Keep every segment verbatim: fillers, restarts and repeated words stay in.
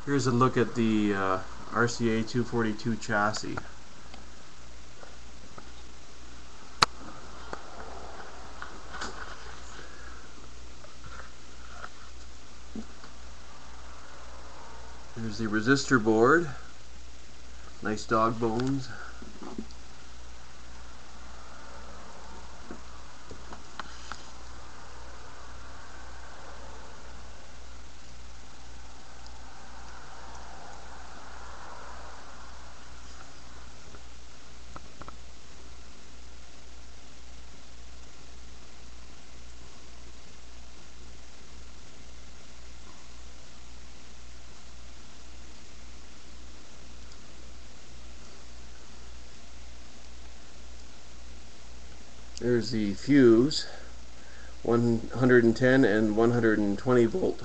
Here's a look at the uh, R C A two forty-two chassis. Here's the resistor board. Nice dog bones. There's the fuse, one hundred ten and one hundred twenty volt.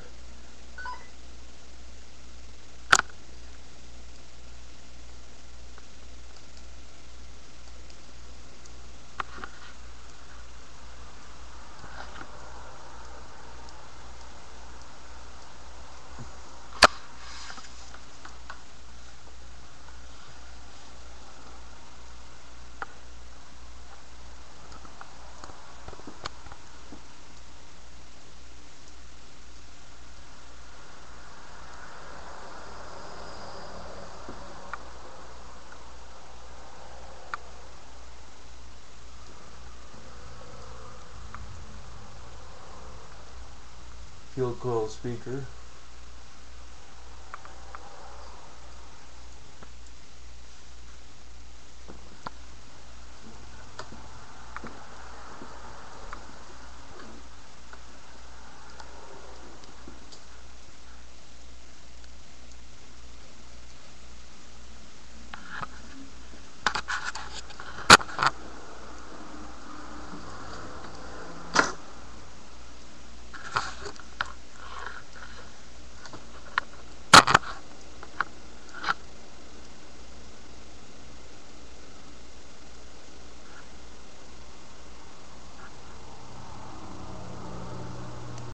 Fuel coil speaker.